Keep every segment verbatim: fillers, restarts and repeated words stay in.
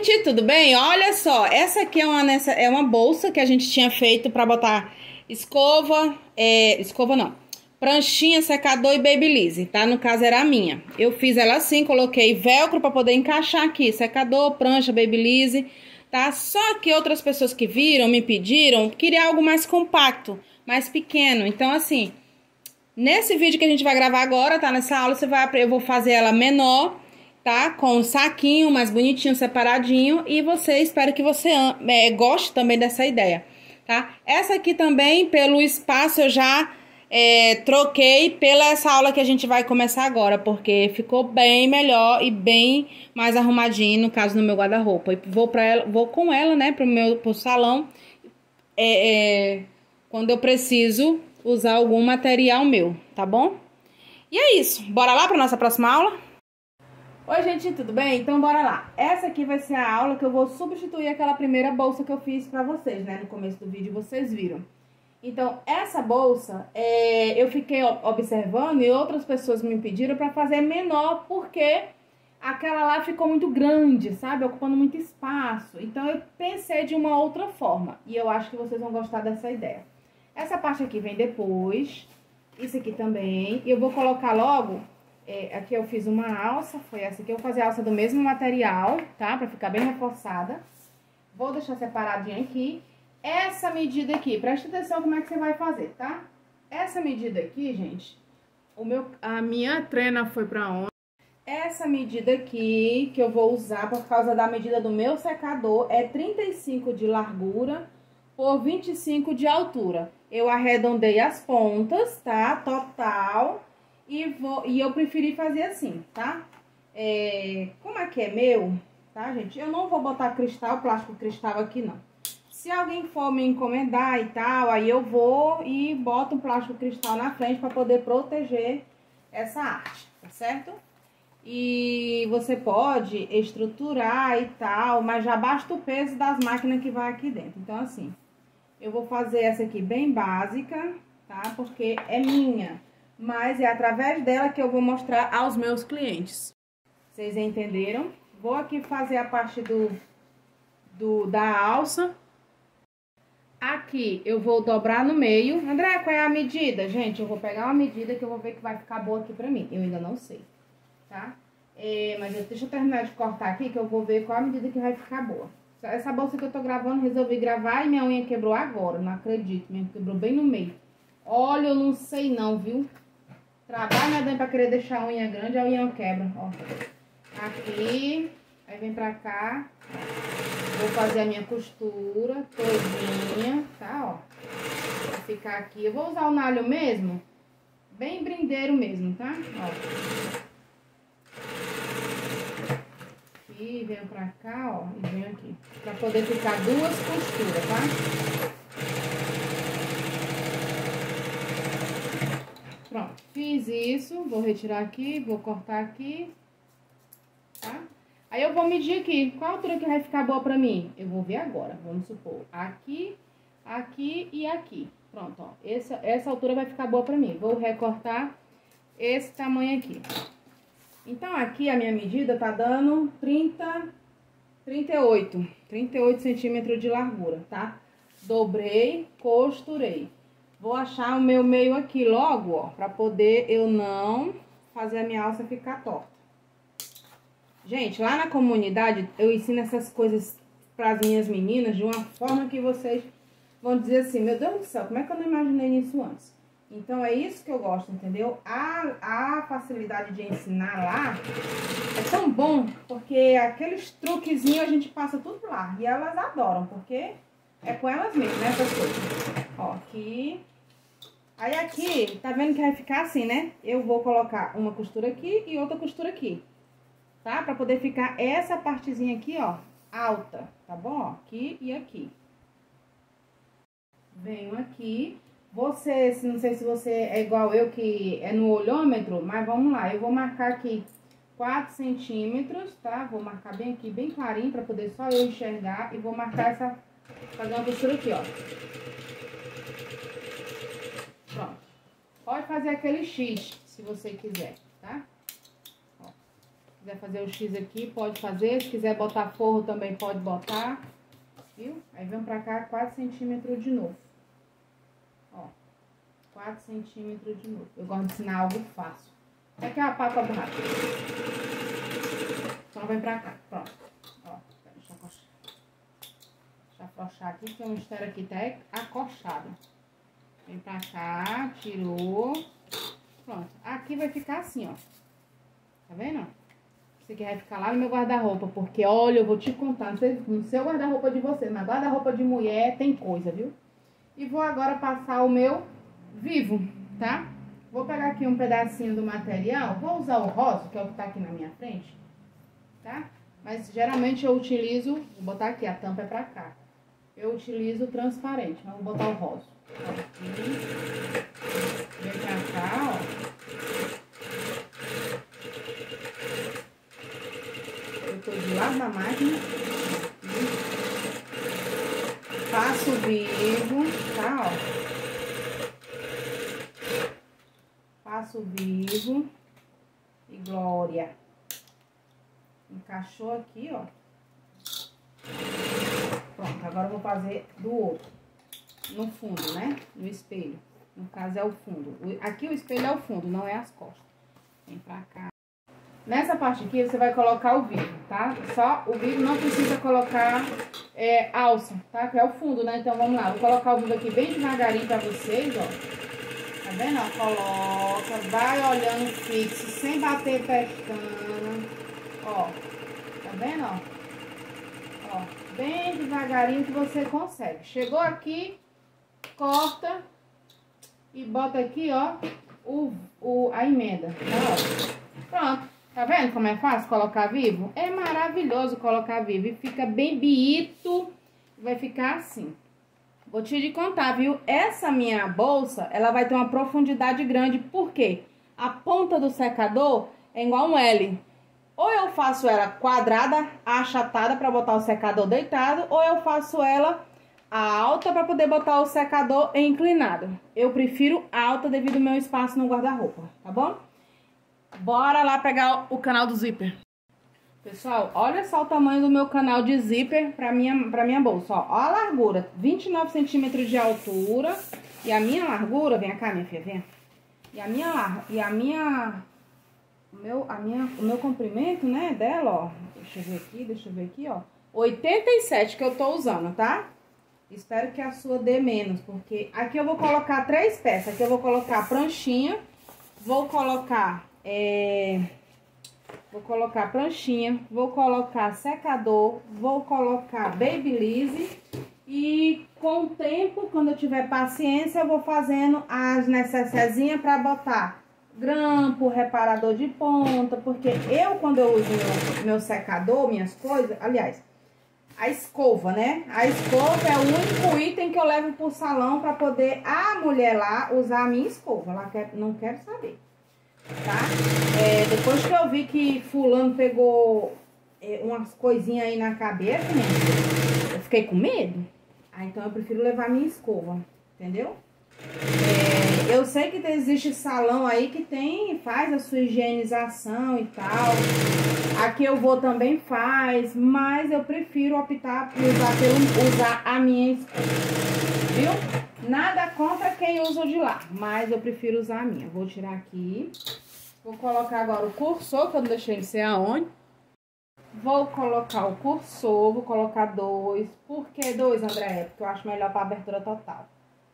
gente, tudo bem? Olha só, essa aqui é uma, nessa, é uma bolsa que a gente tinha feito pra botar escova, é, escova não, pranchinha, secador e babyliss, tá? No caso era a minha. Eu fiz ela assim, coloquei velcro pra poder encaixar aqui, secador, prancha, babyliss, tá? Só que outras pessoas que viram, me pediram, queria algo mais compacto, mais pequeno. Então assim, nesse vídeo que a gente vai gravar agora, tá? Nessa aula, você vai, eu vou fazer ela menor, tá? Com um saquinho mais bonitinho, separadinho. E você, espero que você é, goste também dessa ideia, tá? Essa aqui também, pelo espaço, eu já é, troquei pela essa aula que a gente vai começar agora, porque ficou bem melhor e bem mais arrumadinho, no caso, no meu guarda-roupa. E vou, pra ela, vou com ela, né, pro meu pro salão, é, é, quando eu preciso usar algum material meu, tá bom? E é isso. Bora lá pra nossa próxima aula? Oi, gente, tudo bem? Então, bora lá. Essa aqui vai ser a aula que eu vou substituir aquela primeira bolsa que eu fiz pra vocês, né? No começo do vídeo vocês viram. Então, essa bolsa, é, eu fiquei observando e outras pessoas me pediram pra fazer menor, porque aquela lá ficou muito grande, sabe? Ocupando muito espaço. Então, eu pensei de uma outra forma. E eu acho que vocês vão gostar dessa ideia. Essa parte aqui vem depois. Isso aqui também. E eu vou colocar logo... É, aqui eu fiz uma alça, foi essa aqui. Eu vou fazer a alça do mesmo material, tá? Pra ficar bem reforçada. Vou deixar separadinha aqui. Essa medida aqui, presta atenção como é que você vai fazer, tá? Essa medida aqui, gente, o meu, a minha trena foi pra onde? Essa medida aqui, que eu vou usar por causa da medida do meu secador, é trinta e cinco de largura por vinte e cinco de altura. Eu arredondei as pontas, tá? Total. E, vou, e eu preferi fazer assim, tá? É, como aqui é meu, tá, gente? Eu não vou botar cristal, plástico cristal aqui, não. Se alguém for me encomendar e tal, aí eu vou e boto um plástico cristal na frente pra poder proteger essa arte, tá certo? E você pode estruturar e tal, mas já basta o peso das máquinas que vai aqui dentro. Então, assim, eu vou fazer essa aqui bem básica, tá? Porque é minha. Mas é através dela que eu vou mostrar aos meus clientes. Vocês entenderam? Vou aqui fazer a parte do, do da alça. Aqui eu vou dobrar no meio. André, qual é a medida? Gente, eu vou pegar uma medida que eu vou ver que vai ficar boa aqui pra mim. Eu ainda não sei, tá? É, mas eu, deixa eu terminar de cortar aqui que eu vou ver qual a medida que vai ficar boa. Essa bolsa que eu tô gravando, resolvi gravar e minha unha quebrou agora. Não acredito, minha quebrou bem no meio. Olha, eu não sei não, viu? Trabalho medonho pra querer deixar a unha grande, a unha quebra, ó. Aqui, aí vem pra cá. Vou fazer a minha costura todinha, tá, ó. Vai ficar aqui. Eu vou usar o nalho mesmo, bem brindeiro mesmo, tá? Ó. Aqui, venho pra cá, ó, e venho aqui. Pra poder ficar duas costuras, tá? Pronto, fiz isso, vou retirar aqui, vou cortar aqui, tá? Aí eu vou medir aqui, qual altura que vai ficar boa pra mim? Eu vou ver agora, vamos supor, aqui, aqui e aqui. Pronto, ó, essa, essa altura vai ficar boa pra mim. Vou recortar esse tamanho aqui. Então, aqui a minha medida tá dando trinta, trinta e oito, trinta e oito centímetros de largura, tá? Dobrei, costurei. Vou achar o meu meio aqui logo, ó, pra poder eu não fazer a minha alça ficar torta. Gente, lá na comunidade eu ensino essas coisas pras minhas meninas de uma forma que vocês vão dizer assim, meu Deus do céu, como é que eu não imaginei isso antes? Então, é isso que eu gosto, entendeu? A, a facilidade de ensinar lá é tão bom, porque aqueles truquezinhos a gente passa tudo lá. E elas adoram, porque é com elas mesmas, né, essas coisas. Ó, aqui... Aí aqui, tá vendo que vai ficar assim, né? Eu vou colocar uma costura aqui e outra costura aqui, tá? Pra poder ficar essa partezinha aqui, ó, alta, tá bom? Ó, aqui e aqui. Venho aqui. Você, não sei se você é igual eu, que é no olhômetro, mas vamos lá. Eu vou marcar aqui quatro centímetros, tá? Vou marcar bem aqui, bem clarinho, pra poder só eu enxergar. E vou marcar essa, fazer uma costura aqui, ó. Pronto. Pode fazer aquele X, se você quiser, tá? Ó. quiser fazer o X aqui, pode fazer. Se quiser botar forro também pode botar. Viu? Aí vem pra cá quatro centímetros de novo. Ó, quatro centímetros de novo. Eu gosto de ensinar algo fácil. Aqui é a papa borracha. Só vem pra cá, pronto. Ó, deixa eu acochar. Deixa eu afrouxar aqui, que o mistério aqui tá acochado. Vem pra cá, tirou. Pronto, aqui vai ficar assim, ó. Tá vendo? Isso aqui vai ficar lá no meu guarda-roupa, porque, olha, eu vou te contar, não sei no seu guarda-roupa de você, mas guarda-roupa de mulher tem coisa, viu? E vou agora passar o meu vivo, tá? Vou pegar aqui um pedacinho do material, vou usar o rosa, que é o que tá aqui na minha frente, tá? Mas geralmente eu utilizo, vou botar aqui, a tampa é pra cá. Eu utilizo o transparente, mas vou botar o rosa. Aqui, vem pra cá, ó. Eu tô do lado da máquina. Passo vivo, tá, ó. Passo vivo e glória. Encaixou aqui, ó. Pronto, agora eu vou fazer do outro. No fundo, né? No espelho. No caso é o fundo. Aqui o espelho é o fundo, não é as costas. Vem pra cá. Nessa parte aqui você vai colocar o vivo, tá? Só o vivo, não precisa colocar é, alça, tá? Que é o fundo, né? Então vamos lá. Vou colocar o vivo aqui bem devagarinho pra vocês, ó. Tá vendo? Ó, coloca, vai olhando fixo, sem bater pestana. Ó, tá vendo, ó? Ó, bem devagarinho que você consegue. Chegou aqui, corta e bota aqui, ó, o, o, a emenda, tá? Ó. Pronto. Tá vendo como é fácil colocar vivo? É maravilhoso colocar vivo e fica bem bonito. Vai ficar assim. Vou te contar, viu? Essa minha bolsa, ela vai ter uma profundidade grande. Por quê? A ponta do secador é igual um L. Ou eu faço ela quadrada, achatada para botar o secador deitado, ou eu faço ela alta para poder botar o secador inclinado. Eu prefiro alta devido ao meu espaço no guarda-roupa, tá bom? Bora lá pegar o canal do zíper. Pessoal, olha só o tamanho do meu canal de zíper pra minha, pra minha bolsa, ó. Ó a largura, vinte e nove centímetros de altura. E a minha largura, vem cá, minha filha, vem. E a minha larga, e a minha, o meu, a minha, o meu comprimento, né, dela, ó. Deixa eu ver aqui, deixa eu ver aqui, ó. oitenta e sete que eu tô usando, tá? Espero que a sua dê menos, porque aqui eu vou colocar três peças. Aqui eu vou colocar pranchinha, vou colocar... É, vou colocar pranchinha, vou colocar secador, vou colocar babyliss e com o tempo, quando eu tiver paciência, eu vou fazendo as necessezinhas para botar grampo, reparador de ponta, porque eu, quando eu uso meu, meu secador, minhas coisas, aliás, a escova, né? A escova é o único item que eu levo pro salão para poder a mulher lá usar a minha escova. Ela quer, não quero saber. Tá? É, depois que eu vi que fulano pegou é, umas coisinhas aí na cabeça, né? Eu fiquei com medo. Ah, então eu prefiro levar minha escova, entendeu? É, eu sei que existe salão aí que tem, faz a sua higienização e tal. Aqui eu vou também faz, mas eu prefiro optar por usar, pelo, usar a minha escova, viu? Nada contra quem usa o de lá, mas eu prefiro usar a minha. Vou tirar aqui. Vou colocar agora o cursor, que eu não deixei ele ser aonde. Vou colocar o cursor, vou colocar dois. Por que dois, André? Porque eu acho melhor para abertura total.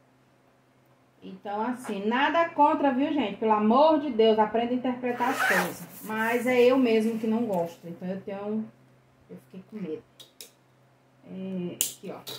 Então, assim, nada contra, viu, gente? Pelo amor de Deus, aprenda a interpretar as coisas. Mas é eu mesmo que não gosto. Então, eu tenho... Eu fiquei com medo. É, aqui, ó.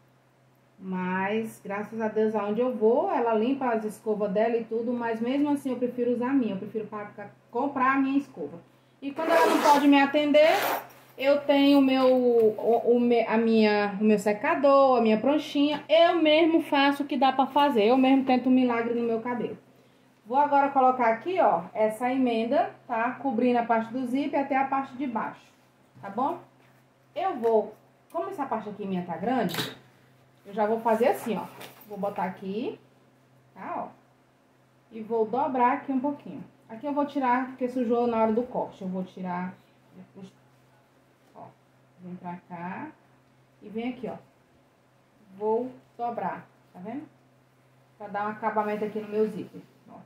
Mas, graças a Deus, aonde eu vou, ela limpa as escovas dela e tudo, mas mesmo assim eu prefiro usar a minha, eu prefiro pra, comprar a minha escova. E quando ela não pode me atender, eu tenho o meu, o, o, a minha, o meu secador, a minha pranchinha, eu mesmo faço o que dá pra fazer, eu mesmo tento um milagre no meu cabelo. Vou agora colocar aqui, ó, essa emenda, tá? Cobrindo a parte do zíper até a parte de baixo, tá bom? Eu vou, como essa parte aqui minha tá grande... Eu já vou fazer assim, ó. Vou botar aqui, tá, ó. E vou dobrar aqui um pouquinho. Aqui eu vou tirar, porque sujou na hora do corte. Eu vou tirar Ó, vem pra cá e vem aqui, ó. Vou dobrar, tá vendo? Pra dar um acabamento aqui no meu zíper, ó.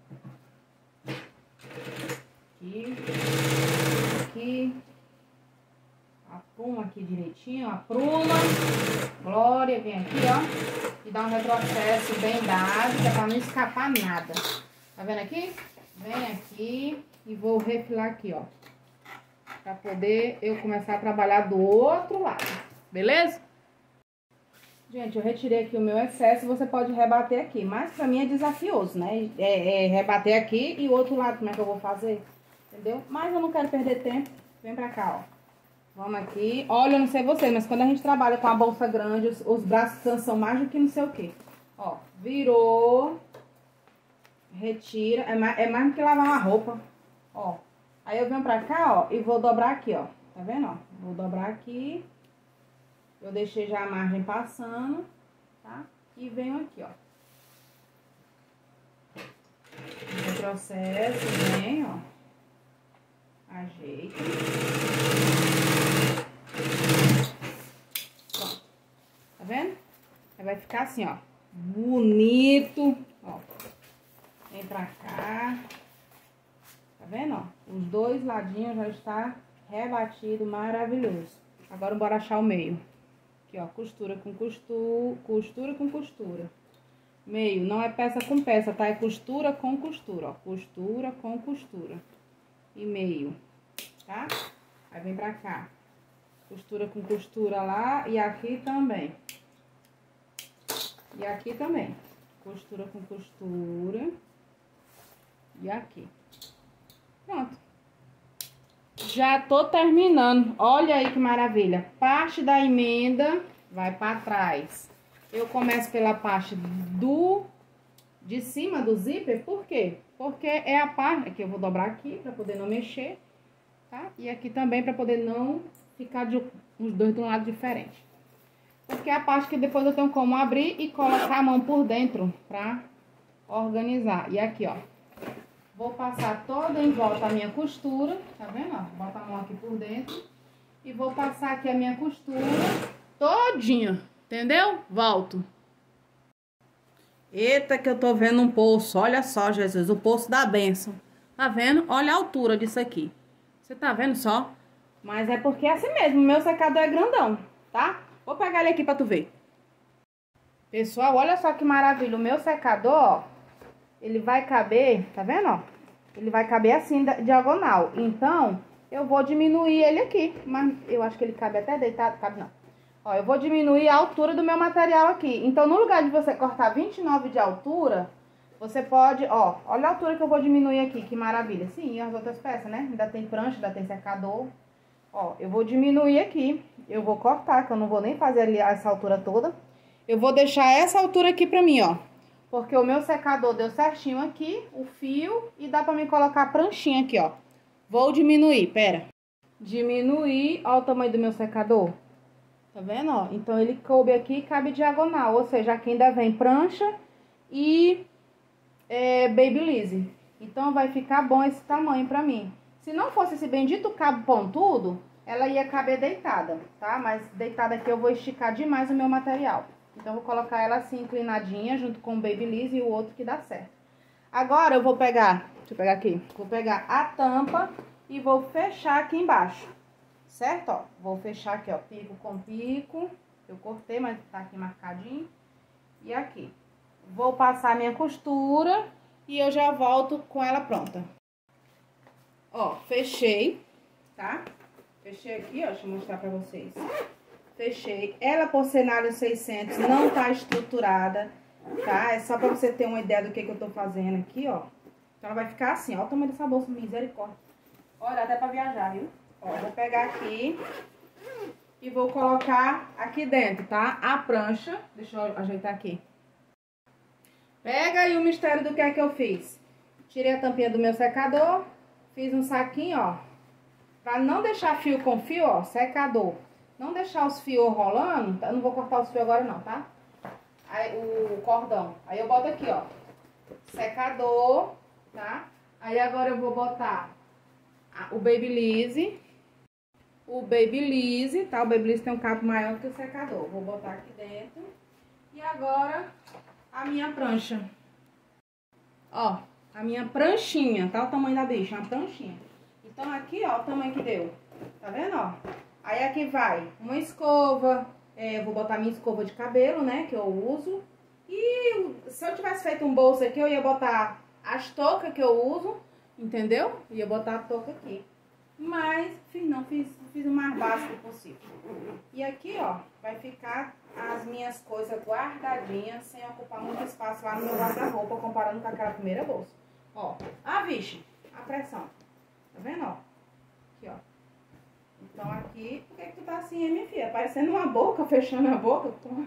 Aqui, aqui. Apruma aqui direitinho, apruma. Glória, vem aqui, ó. E dá um retrocesso bem dado, que é pra não escapar nada. Tá vendo aqui? Vem aqui e vou refilar aqui, ó. Pra poder eu começar a trabalhar do outro lado. Beleza? Gente, eu retirei aqui o meu excesso. Você pode rebater aqui. Mas pra mim é desafioso, né? É, é rebater aqui e o outro lado, como é que eu vou fazer? Entendeu? Mas eu não quero perder tempo. Vem pra cá, ó. Vamos aqui. Olha, eu não sei vocês, mas quando a gente trabalha com a bolsa grande, os, os braços cansam mais do que não sei o que. Ó, virou. Retira. É mais, é mais do que lavar uma roupa. Ó. Aí eu venho pra cá, ó, e vou dobrar aqui, ó. Tá vendo, ó? Vou dobrar aqui. Eu deixei já a margem passando, tá? E venho aqui, ó. Retrocesso, vem, ó. Ajeito. Pronto. Tá vendo? Aí vai ficar assim, ó. Bonito. Ó. Vem pra cá. Tá vendo, ó? Os dois ladinhos já está rebatido, maravilhoso. Agora bora achar o meio. Aqui, ó. Costura com costura. Costura com costura. Meio. Não é peça com peça, tá? É costura com costura, ó. Costura com costura. E meio, tá? Aí vem pra cá. Costura com costura lá e aqui também. E aqui também. Costura com costura. E aqui. Pronto. Já tô terminando. Olha aí que maravilha. Parte da emenda vai pra trás. Eu começo pela parte do... de cima do zíper. Por quê? Porque é a parte... Aqui eu vou dobrar aqui pra poder não mexer, tá? E aqui também pra poder não ficar de, os dois de um lado diferente. Porque é a parte que depois eu tenho como abrir e colocar a mão por dentro pra organizar. E aqui, ó. Vou passar toda em volta a minha costura, tá vendo? Ó, bota a mão aqui por dentro. E vou passar aqui a minha costura todinha, entendeu? Volto. Eita, que eu tô vendo um poço. Olha só, Jesus, o poço da bênção. Tá vendo? Olha a altura disso aqui. Você tá vendo só? Mas é porque é assim mesmo, o meu secador é grandão, tá? Vou pegar ele aqui pra tu ver. Pessoal, olha só que maravilha. O meu secador, ó, ele vai caber, tá vendo, ó? Ele vai caber assim, diagonal. Então, eu vou diminuir ele aqui. Mas eu acho que ele cabe até deitado. Cabe não. Ó, eu vou diminuir a altura do meu material aqui. Então, no lugar de você cortar vinte e nove de altura, você pode, ó, olha a altura que eu vou diminuir aqui, que maravilha. Sim, e as outras peças, né? Ainda tem prancha, ainda tem secador. Ó, eu vou diminuir aqui. Eu vou cortar, que eu não vou nem fazer ali essa altura toda. Eu vou deixar essa altura aqui pra mim, ó. Porque o meu secador deu certinho aqui, o fio, e dá pra mim colocar a pranchinha aqui, ó. Vou diminuir, pera. Diminuir, ó o tamanho do meu secador. Tá vendo, ó? Então, ele coube aqui e cabe diagonal. Ou seja, aqui ainda vem prancha e é, Babyliss. Então, vai ficar bom esse tamanho pra mim. Se não fosse esse bendito cabo pontudo, ela ia caber deitada, tá? Mas deitada aqui eu vou esticar demais o meu material. Então, vou colocar ela assim, inclinadinha, junto com o Babyliss e o outro que dá certo. Agora, eu vou pegar, deixa eu pegar aqui, vou pegar a tampa e vou fechar aqui embaixo, certo? Ó, vou fechar aqui, ó, pico com pico, eu cortei, mas tá aqui marcadinho. E aqui. Vou passar a minha costura e eu já volto com ela pronta. Ó, fechei, tá? Fechei aqui, ó, deixa eu mostrar pra vocês. Fechei. Ela, porcelanato seiscentos, não tá estruturada, tá? É só pra você ter uma ideia do que que eu tô fazendo aqui, ó. Então, ela vai ficar assim, ó. O tamanho dessa bolsa, misericórdia. Olha, até pra viajar, viu? Ó, vou pegar aqui e vou colocar aqui dentro, tá? A prancha. Deixa eu ajeitar aqui. Pega aí o mistério do que é que eu fiz. Tirei a tampinha do meu secador. Fiz um saquinho, ó. Pra não deixar fio com fio, ó, secador. Não deixar os fios rolando, tá? Não vou cortar os fios agora não, tá? Aí, o cordão. Aí eu boto aqui, ó, secador, tá? Aí agora eu vou botar a, o Babyliss. o Babyliss, tá? O Babyliss tem um cabo maior que o secador. Vou botar aqui dentro. E agora, a minha prancha. Ó, a minha pranchinha, tá? O tamanho da bicha, uma pranchinha. Então, aqui, ó, o tamanho que deu. Tá vendo, ó? Aí, aqui vai uma escova. É, eu vou botar minha escova de cabelo, né? Que eu uso. E se eu tivesse feito um bolso aqui, eu ia botar as toucas que eu uso. Entendeu? Ia botar a touca aqui. Mas, fiz, não, fiz, fiz o mais básico possível. E aqui, ó, vai ficar as minhas coisas guardadinhas, sem ocupar muito espaço lá no meu guarda-roupa, comparando com aquela primeira bolsa. Ó, ah, vixe, a pressão. Tá vendo, ó? Aqui, ó. Então, aqui, por que que tu tá assim, hein, minha filha? Parecendo uma boca, fechando a boca.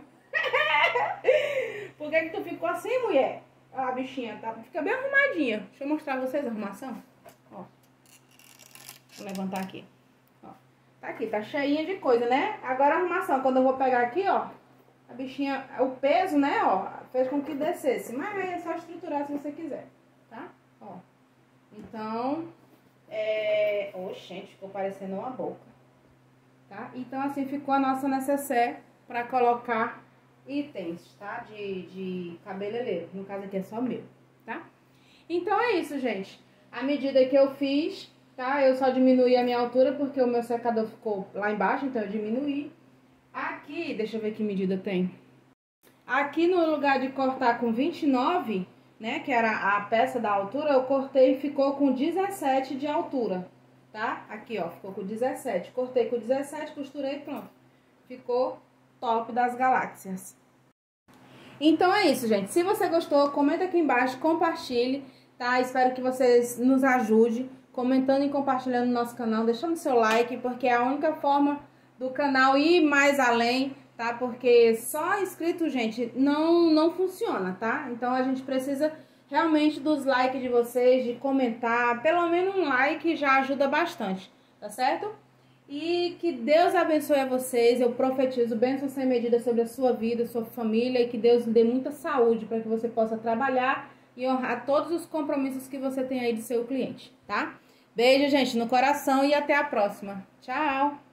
Por que que tu ficou assim, mulher? Ó, a bichinha, tá? Fica bem arrumadinha. Deixa eu mostrar pra vocês a arrumação. Ó. Vou levantar aqui. Ó. Tá aqui, tá cheinha de coisa, né? Agora a arrumação, quando eu vou pegar aqui, ó. A bichinha, o peso, né, ó, fez com que descesse. Mas aí é só estruturar se você quiser, tá? Ó. Então, é... Oxente, ficou parecendo uma boca. Tá? Então, assim ficou a nossa necessaire pra colocar itens, tá? De, de cabeleireiro. No caso aqui é só meu, tá? Então, é isso, gente. A medida que eu fiz... Tá? Eu só diminuí a minha altura porque o meu secador ficou lá embaixo, então eu diminuí. Aqui, deixa eu ver que medida tem. Aqui no lugar de cortar com vinte e nove, né, que era a peça da altura, eu cortei e ficou com dezessete de altura, tá? Aqui, ó, ficou com dezessete. Cortei com dezessete, costurei, pronto. Ficou top das galáxias. Então é isso, gente. Se você gostou, comenta aqui embaixo, compartilhe, tá? Espero que vocês nos ajudem comentando e compartilhando no nosso canal, deixando seu like, porque é a única forma do canal ir mais além, tá? Porque só inscrito, gente, não, não funciona, tá? Então a gente precisa realmente dos likes de vocês, de comentar, pelo menos um like já ajuda bastante, tá certo? E que Deus abençoe a vocês, eu profetizo bênção sem medida sobre a sua vida, sua família, e que Deus lhe dê muita saúde para que você possa trabalhar e honrar todos os compromissos que você tem aí de seu cliente, tá? Beijo, gente, no coração e até a próxima. Tchau!